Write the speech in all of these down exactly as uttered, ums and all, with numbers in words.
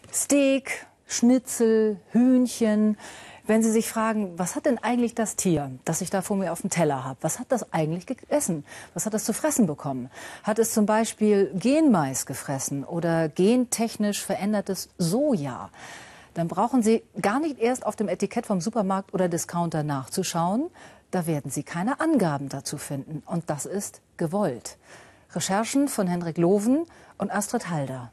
Steak, Schnitzel, Hühnchen. Wenn Sie sich fragen, was hat denn eigentlich das Tier, das ich da vor mir auf dem Teller habe, was hat das eigentlich gegessen? Was hat das zu fressen bekommen? Hat es zum Beispiel Genmais gefressen oder gentechnisch verändertes Soja? Dann brauchen Sie gar nicht erst auf dem Etikett vom Supermarkt oder Discounter nachzuschauen. Da werden Sie keine Angaben dazu finden. Und das ist gewollt. Recherchen von Henrik Loven und Astrid Halder.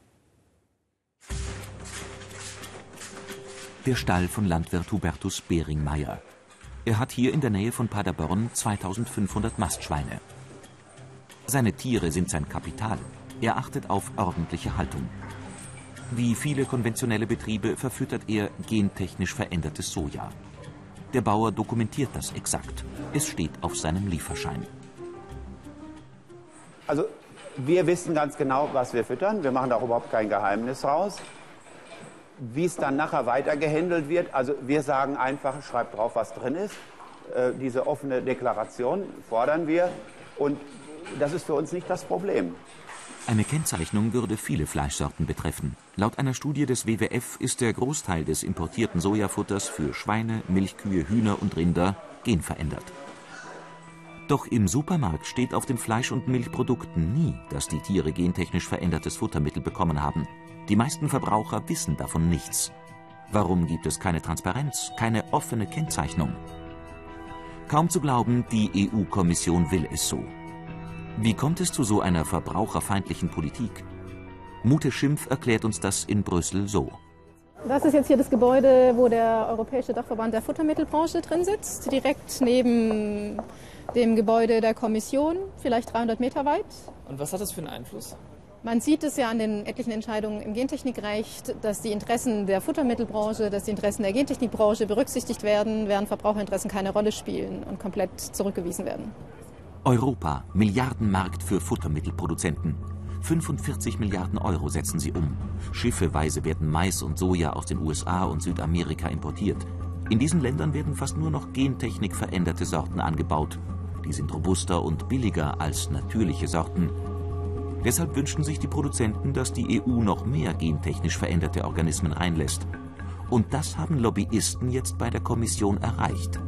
Der Stall von Landwirt Hubertus Beringmeier. Er hat hier in der Nähe von Paderborn zweitausendfünfhundert Mastschweine. Seine Tiere sind sein Kapital. Er achtet auf ordentliche Haltung. Wie viele konventionelle Betriebe verfüttert er gentechnisch verändertes Soja. Der Bauer dokumentiert das exakt. Es steht auf seinem Lieferschein. Also wir wissen ganz genau, was wir füttern. Wir machen da auch überhaupt kein Geheimnis raus. Wie es dann nachher weiter gehandelt wird, also wir sagen einfach, schreibt drauf, was drin ist. Äh, diese offene Deklaration fordern wir und das ist für uns nicht das Problem. Eine Kennzeichnung würde viele Fleischsorten betreffen. Laut einer Studie des W W F ist der Großteil des importierten Sojafutters für Schweine, Milchkühe, Hühner und Rinder genverändert. Doch im Supermarkt steht auf den Fleisch- und Milchprodukten nie, dass die Tiere gentechnisch verändertes Futtermittel bekommen haben. Die meisten Verbraucher wissen davon nichts. Warum gibt es keine Transparenz, keine offene Kennzeichnung? Kaum zu glauben, die E U-Kommission will es so. Wie kommt es zu so einer verbraucherfeindlichen Politik? Mute Schimpf erklärt uns das in Brüssel so. Das ist jetzt hier das Gebäude, wo der Europäische Dachverband der Futtermittelbranche drin sitzt, direkt neben dem Gebäude der Kommission, vielleicht dreihundert Meter weit. Und was hat das für einen Einfluss? Man sieht es ja an den etlichen Entscheidungen im Gentechnikrecht, dass die Interessen der Futtermittelbranche, dass die Interessen der Gentechnikbranche berücksichtigt werden, während Verbraucherinteressen keine Rolle spielen und komplett zurückgewiesen werden. Europa, Milliardenmarkt für Futtermittelproduzenten. fünfundvierzig Milliarden Euro setzen sie um. Schiffeweise werden Mais und Soja aus den U S A und Südamerika importiert. In diesen Ländern werden fast nur noch Gentechnik veränderte Sorten angebaut. Die sind robuster und billiger als natürliche Sorten. Deshalb wünschen sich die Produzenten, dass die E U noch mehr gentechnisch veränderte Organismen reinlässt. Und das haben Lobbyisten jetzt bei der Kommission erreicht.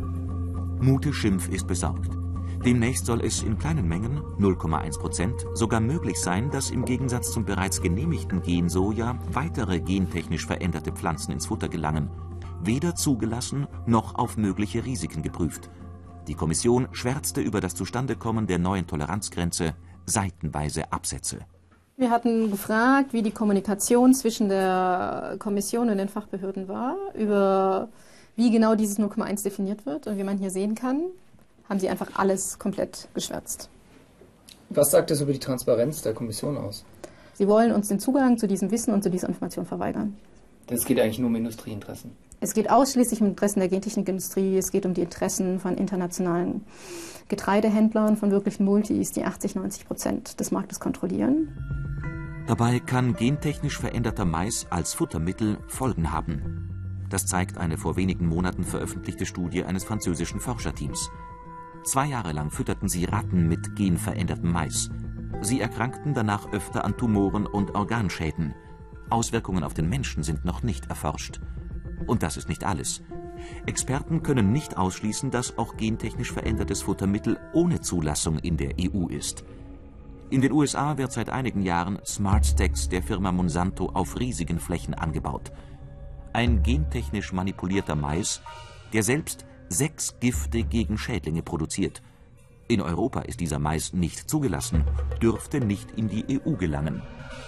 Mute Schimpf ist besorgt. Demnächst soll es in kleinen Mengen, null Komma eins Prozent, sogar möglich sein, dass im Gegensatz zum bereits genehmigten Gensoja weitere gentechnisch veränderte Pflanzen ins Futter gelangen. Weder zugelassen noch auf mögliche Risiken geprüft. Die Kommission schwärzte über das Zustandekommen der neuen Toleranzgrenze, seitenweise Absätze. Wir hatten gefragt, wie die Kommunikation zwischen der Kommission und den Fachbehörden war, über wie genau dieses null Komma eins definiert wird. Und wie man hier sehen kann, haben sie einfach alles komplett geschwärzt. Was sagt das über die Transparenz der Kommission aus? Sie wollen uns den Zugang zu diesem Wissen und zu dieser Information verweigern. Das geht eigentlich nur um Industrieinteressen. Es geht ausschließlich um Interessen der Gentechnikindustrie, es geht um die Interessen von internationalen Getreidehändlern, von wirklichen Multis, die achtzig, neunzig Prozent des Marktes kontrollieren. Dabei kann gentechnisch veränderter Mais als Futtermittel Folgen haben. Das zeigt eine vor wenigen Monaten veröffentlichte Studie eines französischen Forscherteams. Zwei Jahre lang fütterten sie Ratten mit genverändertem Mais. Sie erkrankten danach öfter an Tumoren und Organschäden. Auswirkungen auf den Menschen sind noch nicht erforscht. Und das ist nicht alles. Experten können nicht ausschließen, dass auch gentechnisch verändertes Futtermittel ohne Zulassung in der E U ist. In den U S A wird seit einigen Jahren Smart Stacks der Firma Monsanto auf riesigen Flächen angebaut. Ein gentechnisch manipulierter Mais, der selbst sechs Gifte gegen Schädlinge produziert. In Europa ist dieser Mais nicht zugelassen, dürfte nicht in die E U gelangen.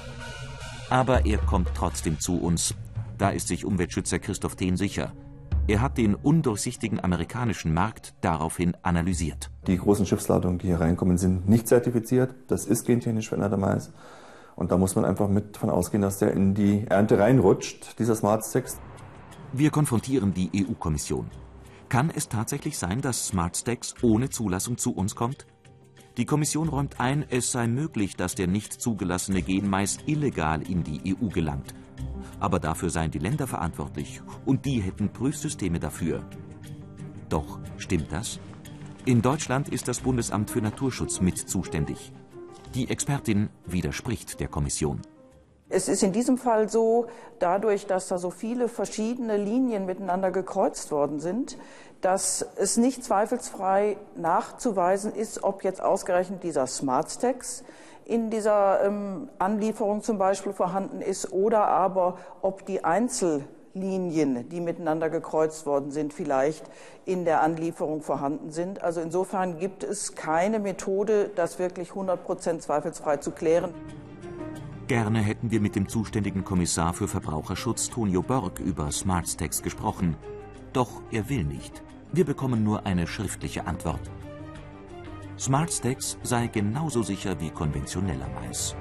Aber er kommt trotzdem zu uns. Da ist sich Umweltschützer Christoph Thehn sicher. Er hat den undurchsichtigen amerikanischen Markt daraufhin analysiert. Die großen Schiffsladungen, die hier reinkommen, sind nicht zertifiziert. Das ist gentechnisch veränderter Mais. Und da muss man einfach mit davon ausgehen, dass der in die Ernte reinrutscht, dieser Smart Stacks. Wir konfrontieren die E U-Kommission. Kann es tatsächlich sein, dass Smart Stacks ohne Zulassung zu uns kommt? Die Kommission räumt ein, es sei möglich, dass der nicht zugelassene Genmais illegal in die E U gelangt. Aber dafür seien die Länder verantwortlich und die hätten Prüfsysteme dafür. Doch stimmt das? In Deutschland ist das Bundesamt für Naturschutz mit zuständig. Die Expertin widerspricht der Kommission. Es ist in diesem Fall so, dadurch, dass da so viele verschiedene Linien miteinander gekreuzt worden sind, dass es nicht zweifelsfrei nachzuweisen ist, ob jetzt ausgerechnet dieser Smart-Stacks in dieser ähm, Anlieferung zum Beispiel vorhanden ist oder aber ob die Einzellinien, die miteinander gekreuzt worden sind, vielleicht in der Anlieferung vorhanden sind. Also insofern gibt es keine Methode, das wirklich hundert Prozent zweifelsfrei zu klären. Gerne hätten wir mit dem zuständigen Kommissar für Verbraucherschutz, Tonio Borg, über Smart-Stacks gesprochen. Doch er will nicht. Wir bekommen nur eine schriftliche Antwort. Smart-Stacks sei genauso sicher wie konventioneller Mais.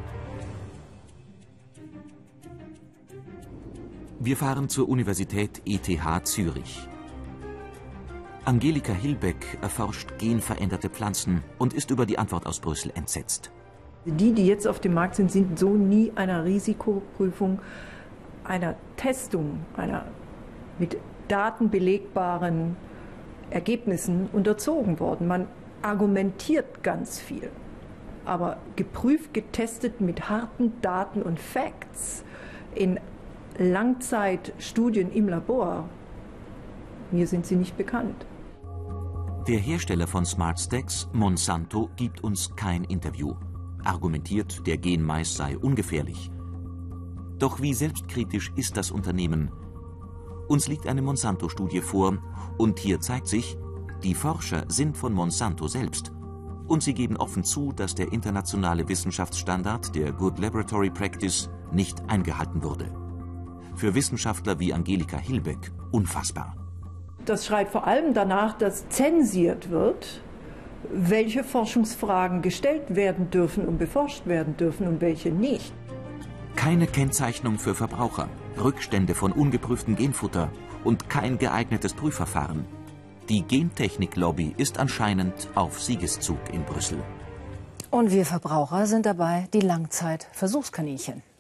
Wir fahren zur Universität E T H Zürich. Angelika Hillbeck erforscht genveränderte Pflanzen und ist über die Antwort aus Brüssel entsetzt. Die, die jetzt auf dem Markt sind, sind so nie einer Risikoprüfung, einer Testung, einer mit Daten belegbaren Ergebnissen unterzogen worden. Man argumentiert ganz viel, aber geprüft, getestet mit harten Daten und Facts in Langzeitstudien im Labor, mir sind sie nicht bekannt. Der Hersteller von Smart-Stacks, Monsanto, gibt uns kein Interview. Argumentiert, der Genmais sei ungefährlich. Doch wie selbstkritisch ist das Unternehmen? Uns liegt eine Monsanto-Studie vor und hier zeigt sich, die Forscher sind von Monsanto selbst. Und sie geben offen zu, dass der internationale Wissenschaftsstandard der Good Laboratory Practice nicht eingehalten wurde. Für Wissenschaftler wie Angelika Hillbeck unfassbar. Das schreit vor allem danach, dass zensiert wird, welche Forschungsfragen gestellt werden dürfen und beforscht werden dürfen und welche nicht. Keine Kennzeichnung für Verbraucher, Rückstände von ungeprüftem Genfutter und kein geeignetes Prüfverfahren. Die Gentechnik-Lobby ist anscheinend auf Siegeszug in Brüssel. Und wir Verbraucher sind dabei die Langzeit-Versuchskaninchen.